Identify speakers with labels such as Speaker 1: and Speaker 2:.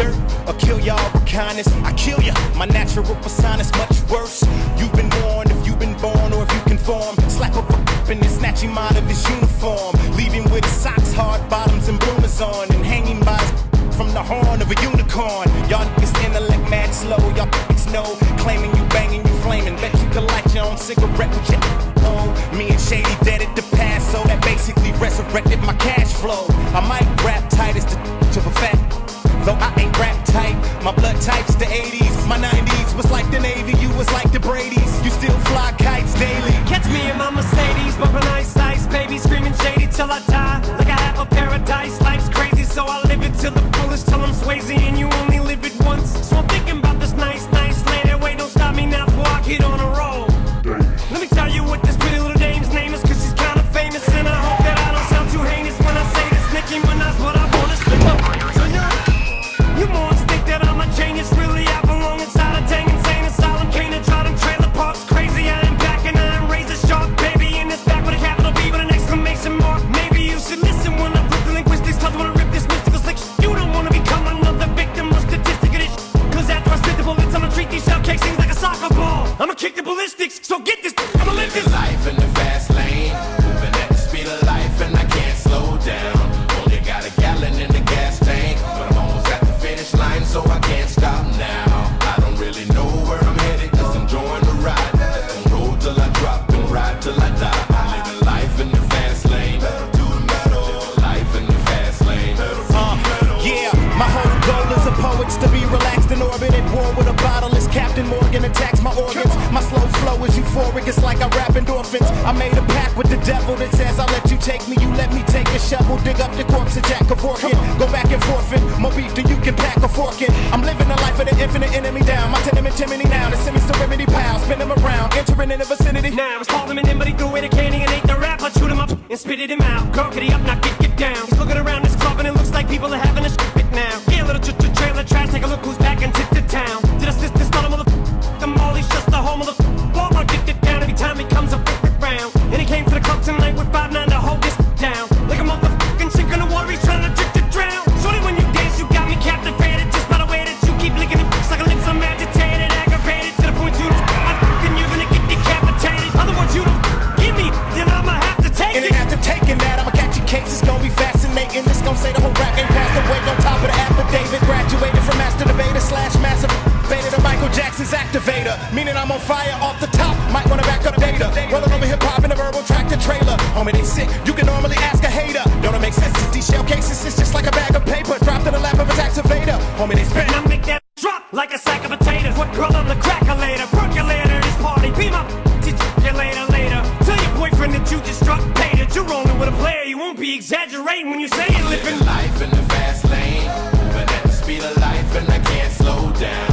Speaker 1: dirt or kill y'all with kindness. I kill ya, my natural persona's much worse. You've been warned if you've been born or if you conform. Slap up and then snatch him out of his uniform, leave him with his socks, hard bottoms and bloomers on, and hanging by his from the horn of a unicorn. Y'all niggas intellect mad slow, y'all know, claiming you banging, you flaming. Bet you could light your own cigarette with your home. Me and Shady dead at the past, so that basically resurrected my cash flow. I might rap tight as the of a fat, though I ain't rap tight. My blood type's the 80s, my 90s was like the Navy, you was like the Brady's. You still fly kites daily.
Speaker 2: Catch me in my Mercedes, bumping ice, ice, baby, screaming Shady till I die. Like I have a paradise, life's crazy, so I live it till the fullest, till I'm Swayze, and you only live it once. So I'm thinking about this nice, nice land. Wait, don't stop me now before I get on a roll. Let me tell you what this pretty little dame's name is, cause she's kinda famous, and I hope that I don't sound too heinous when I say this. Nicki Minaj, what I wanna slip up to you. You more think that I'm a genius, really I belong inside a dang insane asylum. Can't try them trailer parks crazy. I am back and I am razor sharp, baby, in this back with a capital B with an exclamation mark. Maybe you should listen when I flip the linguistics, cause I wanna rip this mystical slick. You don't wanna become another victim or statistic of this. Cause after I spit the bullets, I'ma treat these shell casings like a soccer ball. I'ma kick the ballistics, so get this, I'ma live this
Speaker 3: life in the fast lane, moving at the speed of life, and I can't slow down. Only got a gallon in the gas tank, but I'm almost at the finish line, so I can't stop now. I don't really know where I'm headed, cause I'm enjoying the ride. Just gonna roll till I drop and ride till I die. I'm living life in the fast lane, living life in the fast lane.
Speaker 1: Yeah, my whole goal as a poet's to be relaxed in orbit at war with a bottle as Captain Morgan attacks my organs. My slow flow is euphoric, it's like I rap endorphins. I made a pact with the devil that says I'll let you take me, you let me take a shovel, dig up the corpse of Jack Kevorkian. Go back and forfeit, more beef than you can pack a fork in. I'm living the life of the infinite enemy down. My tenement chimney now, the Simmons to remedy pal. Spin them around, entering in the vicinity.
Speaker 2: Now it's called him an in, but he threw away the candy and ate the rap. I chewed him up and spitted him out. Girl, get up, now get down. He's looking around this club and it looks like people are having a shit now. Yeah, little trailer trash, take a look who's back into the town. Did I sister start a mother? The Molly's just the home of the Walmart, get down every time he comes around. And he came to the club tonight with 5'9" to hold this down. Like a motherfucking sink in the water, he's trying to drown. Shorty, when you dance, you got me captivated. Just by the way that you keep licking the like a lips, I'm agitated, aggravated. To the point you and you're gonna get decapitated. Other words, you don't give me, then I'ma have to take it.
Speaker 1: And after taking that, I'ma catch your case, it's gonna be fascinating. This gon' say the whole rap ain't passed away on top of the affidavit. Graduated from master debater / massive beta to Michael Jackson's activator. Meaning I'm on fire off the top, might wanna back up data. Rolling over hip-hop in a verbal tractor trailer. Homie, they sick, you can normally ask a hater. Don't it make sense? These shell cases is just like a bag of paper dropped in the lap of a tax evader. Homie, they spit.
Speaker 2: And I make that drop like a sack of potatoes. What girl on the crackulator? Percolator, this party, be my later. Tell your boyfriend that you just struck pay, that you're rolling with a player. You won't be exaggerating when you say you're living
Speaker 3: life in the fast lane, moving at the speed of life, and I can't slow down.